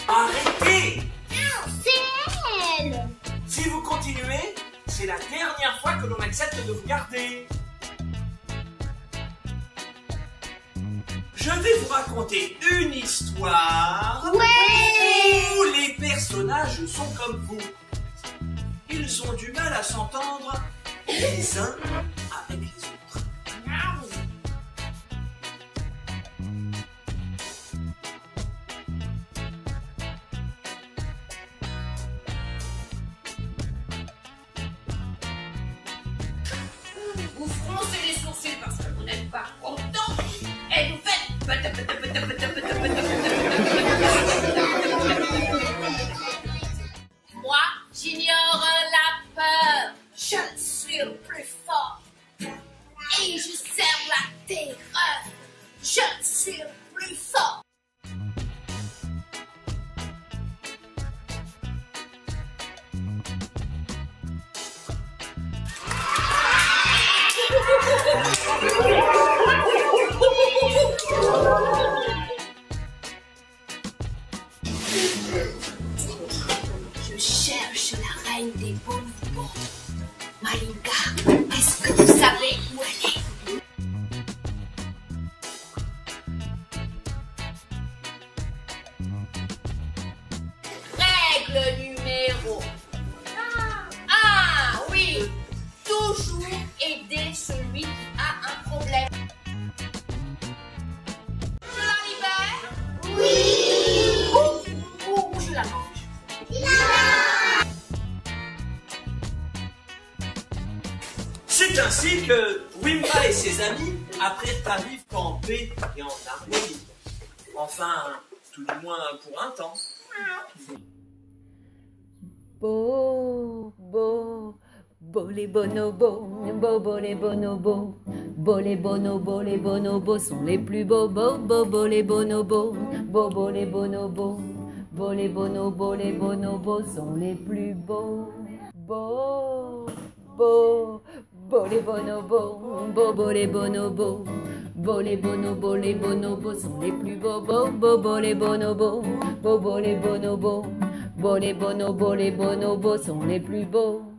Arrêtez! C'est elle! Si vous continuez, c'est la dernière fois que l'on accepte de vous garder. Je vais vous raconter une histoire où les personnages sont comme vous. Ils ont du mal à s'entendre les uns avec les autres. Vous froncez les sourcils parce que vous n'êtes pas content et vous faites... Moi, j'ignore la peur. Je suis le plus fort. Et je sers la terreur. Je suis le plus fort. Je cherche la reine des bonbons. Malinka, est-ce que vous savez où elle est? Règle numéro 1. Oui, toujours aider celui qui a un problème. Je la libère? Oui. Ou je la mange? C'est ainsi que Wimba et ses amis apprennent à vivre en paix et en harmonie. Enfin, tout du moins pour un temps. Bo, les bonobos, les bonobos, les bonobos sont les plus beaux, les bonobos, les bonobos, les bonobos sont les plus beaux, les bonobos, les bonobos, les bonobos sont les plus beaux, les bonobos, les bonobos, les bonobos sont les plus beaux.